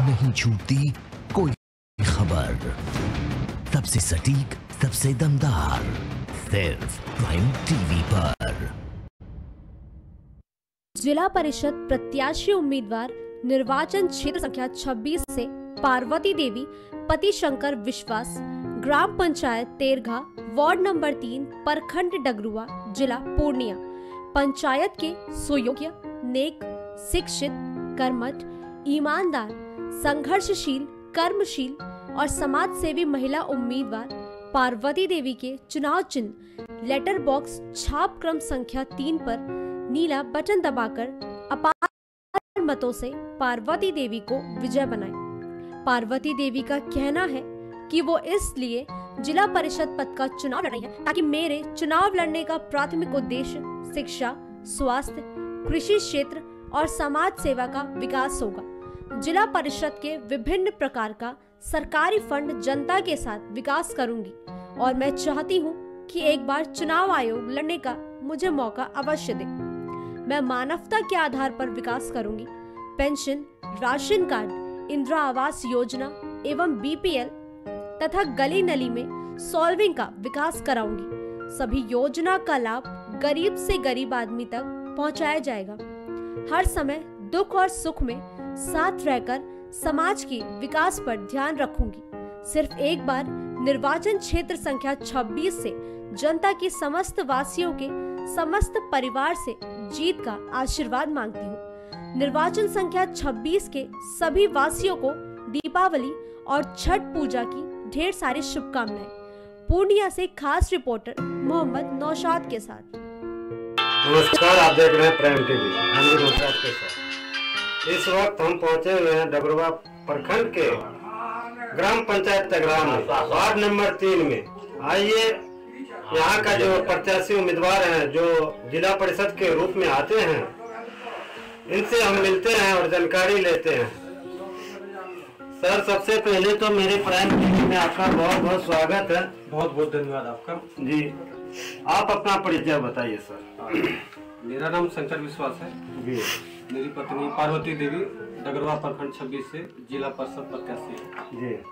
नहीं छूटती कोई खबर, सबसे सटीक, सबसे दमदार, सिर्फ प्राइम टीवी पर। जिला परिषद प्रत्याशी उम्मीदवार निर्वाचन क्षेत्र संख्या 26 से पार्वती देवी पति शंकर विश्वास, ग्राम पंचायत तेरघा, वार्ड नंबर 3, प्रखंड डगरुआ, जिला पूर्णिया। पंचायत के सुयोग्य, नेक, शिक्षित, कर्मठ, ईमानदार, संघर्षशील, कर्मशील और समाज सेवी महिला उम्मीदवार पार्वती देवी के चुनाव चिन्ह लेटर बॉक्स छाप क्रम संख्या 3 पर नीला बटन दबाकर अपार मतों से पार्वती देवी को विजय बनाए। पार्वती देवी का कहना है कि वो इसलिए जिला परिषद पद का चुनाव लड़ रही है ताकि मेरे चुनाव लड़ने का प्राथमिक उद्देश्य शिक्षा, स्वास्थ्य, कृषि क्षेत्र और समाज सेवा का विकास होगा। जिला परिषद के विभिन्न प्रकार का सरकारी फंड जनता के साथ विकास करूंगी और मैं चाहती हूं कि एक बार चुनाव आयोग लड़ने का मुझे मौका अवश्य दे। मैं मानवता के आधार पर विकास करूंगी। Pension, ration card, Indira Awas Yojana एवं बीपीएल तथा गली नली में सॉल्विंग का विकास कराऊंगी। सभी योजना का लाभ गरीब से गरीब आदमी तक पहुंचाया जाएगा। हर समय दुख और सुख में साथ रहकर समाज के विकास पर ध्यान रखूंगी। सिर्फ एक बार निर्वाचन क्षेत्र संख्या 26 से जनता के समस्त वासियों के समस्त परिवार से जीत का आशीर्वाद मांगती हूँ। निर्वाचन संख्या 26 के सभी वासियों को दीपावली और छठ पूजा की ढेर सारी शुभकामनाएं। पूर्णिया से खास रिपोर्टर मोहम्मद नौशाद के साथ। नमस्कार, आप देख रहे हैं प्राइम टीवी, हम नौशाद के साथ। इस वक्त हम पहुंचे हुए हैं डगरुआ प्रखंड के ग्राम पंचायत तेरघा में, वार्ड नंबर 3 में। आइए यहाँ का जो प्रत्याशी उम्मीदवार हैं, जो जिला परिषद के रूप में आते हैं, इनसे हम मिलते हैं और जानकारी लेते हैं। सर, सबसे पहले तो मेरे प्राइम टीवी में आपका बहुत बहुत स्वागत है। बहुत बहुत धन्यवाद आपका जी। आप अपना परिचय बताइए सर। मेरा नाम शंकर विश्वास है जी। मेरी पत्नी पार्वती देवी डगरुआ प्रखंड 26 से जिला परिषद प्रत्याशी है जी।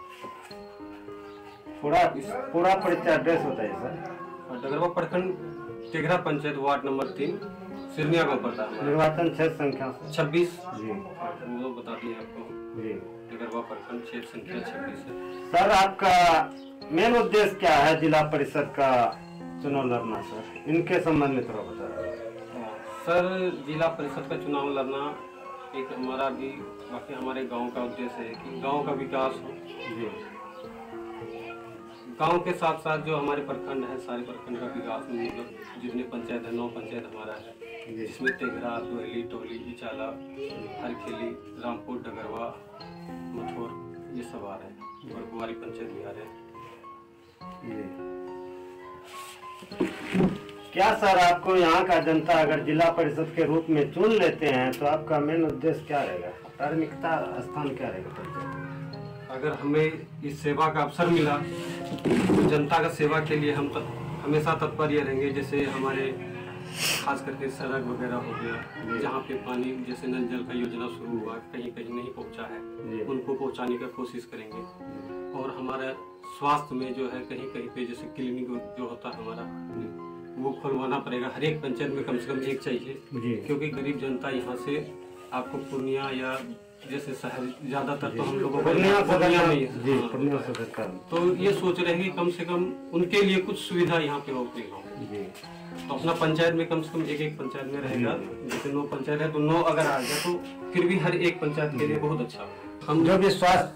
पूरा परिचय एड्रेस बताइए सर। डगरुआ प्रखंड तेरघा पंचायत वार्ड नंबर 3 सिरनिया गाँव पड़ता है। निर्वाचन क्षेत्र संख्या 26 जी। वो बता दिए आपको जी। डगरुआ प्रखंड क्षेत्र संख्या 26 है। सर, आपका मेन उद्देश्य क्या है जिला परिषद का चुनाव लड़ना सर? इनके संबंध में थोड़ा बता रहे। सर, जिला परिषद का चुनाव लड़ना एक हमारा भी, बाकी हमारे गांव का उद्देश्य है कि गांव का विकास हो जी। गांव के साथ साथ जो हमारे प्रखंड है, सारे प्रखंड का विकास, मतलब जितने पंचायत है, 9 पंचायत हमारा है, जिसमें तेरघा, दोहली, टोली, इचाला, हरखेली, रामपुर, डगरुआ, मथुर, ये सब आ रहे हैं और बुआरी पंचायत भी आ रहे हैं। क्या सर, आपको यहाँ का जनता अगर जिला परिषद के रूप में चुन लेते हैं तो आपका मेन उद्देश्य क्या रहेगा? प्राथमिकता स्थान क्या रहेगा? अगर हमें इस सेवा का अवसर मिला तो जनता का सेवा के लिए हम हमेशा तत्पर रहेंगे। जैसे हमारे खास करके सड़क वगैरह हो गया, जहाँ पे पानी जैसे नल जल का योजना शुरू हुआ, कहीं कहीं नहीं पहुँचा है, उनको पहुँचाने का कोशिश करेंगे। और हमारा स्वास्थ्य में जो है कहीं कहीं पे जैसे क्लिनिक जो होता है हमारा, वो खुलवाना पड़ेगा। हर एक पंचायत में कम से कम एक चाहिए, क्योंकि गरीब जनता यहाँ से आपको पूर्णिया या जैसे शहर ज्यादातर तो हम लोगों को पूर्णिया नहीं है, तो ये सोच रहे हैं कि कम से कम उनके लिए कुछ सुविधा यहाँ पे होती हो। तो अपना पंचायत में कम से कम एक पंचायत में रहेगा। जैसे 9 पंचायत है तो 9 अगर आ जाए तो फिर भी हर एक पंचायत के लिए बहुत अच्छा। हम जो विश्वास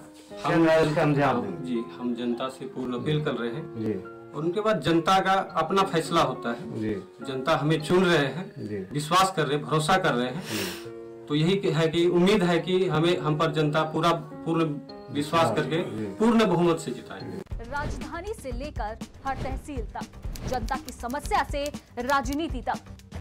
हम जनता से पूर्ण अपील कर रहे हैं। और उनके बाद जनता का अपना फैसला होता है। जनता हमें चुन रहे हैं, विश्वास कर रहे हैं, भरोसा कर रहे हैं, तो यही है कि उम्मीद है कि हम पर जनता पूर्ण विश्वास करके पूर्ण बहुमत से जिताएंगे। राजधानी से लेकर हर तहसील तक, जनता की समस्या से राजनीति तक,